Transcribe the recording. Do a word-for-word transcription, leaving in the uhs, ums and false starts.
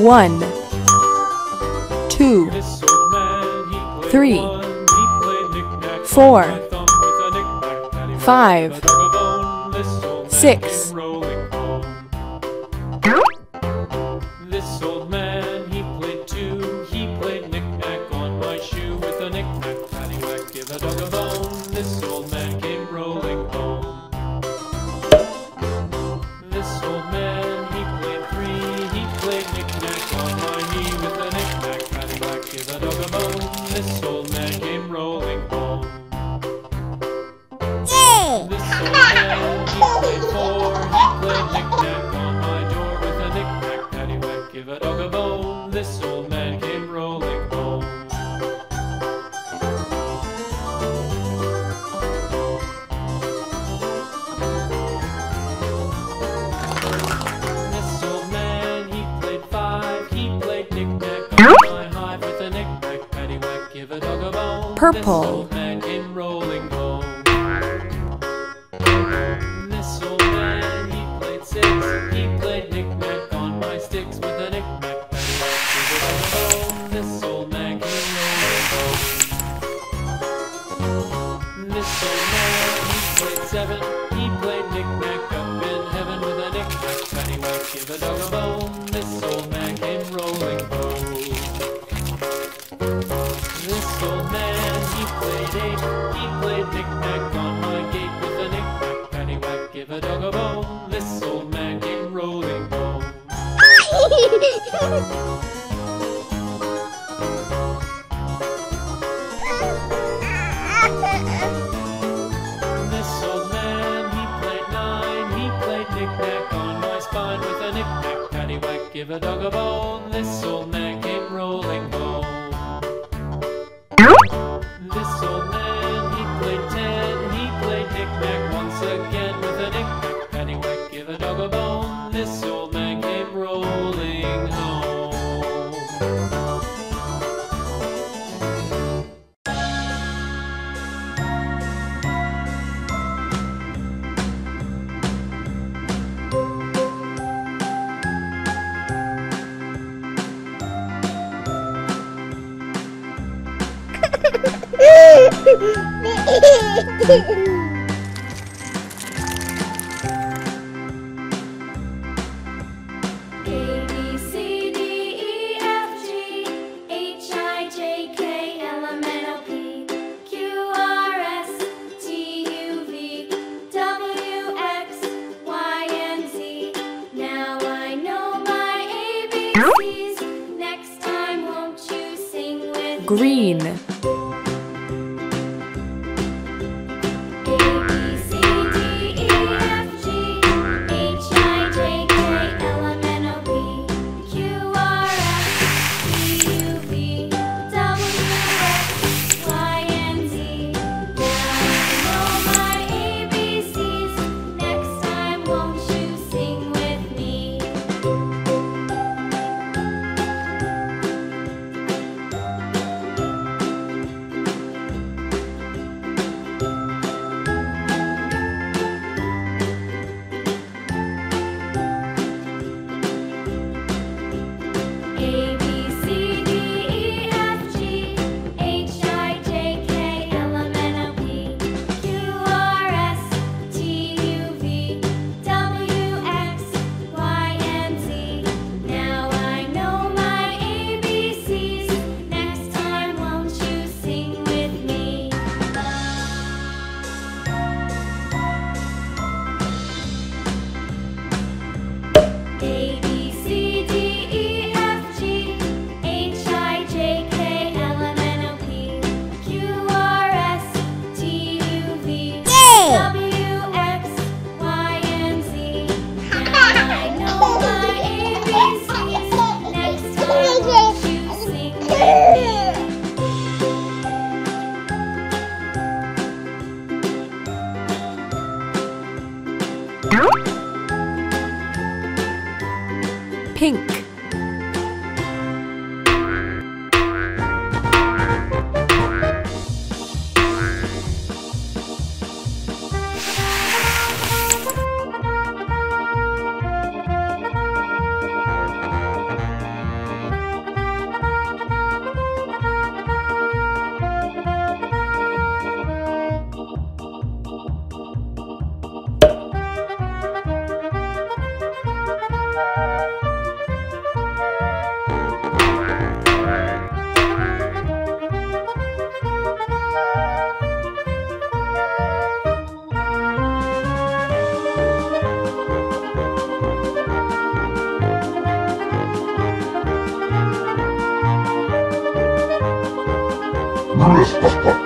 One, two, three, four, five, six. This old man, he played two. He played knick-knack on my shoe with a knick-knack, paddywhack, give a dog a bone. This old man came rolling home. This old man, he played three. He played knick-knack on my knee with a knick-knack, paddywhack, give a dog a bone. This old man came rolling home. This old man, he played four. He played knick-knack on my door with a knick-knack, paddywhack, give a dog a bone. This old man came rolling home. This old man, he played five. He played knick-knack on my hive with a knick-knack, paddywhack, give a dog a bone. Purple. This old man came rolling home. This old man, he played six. He played knick-knack on my sticks with a knick-knack, paddywhack, give a dog a bone. This old man came rolling home. This old man, he played seven. He played knick-knack up in heaven with a knick-knack, paddywhack, give a dog a bone. This old man came rolling home. This old man, he played eight. He played knick-knack on my gate with a knick-knack, paddywhack, give a dog a bone. This old man came rolling home. This old man, he played nine. He played knick-knack on my spine with a knick-knack, paddywhack, give a dog a bone. This old man came rolling home. This old man, he played ten. He played knick-knack once again with a knick-knack, paddywhack, give a dog a bone. This old man came rolling home. Green. Pink. Grrrr.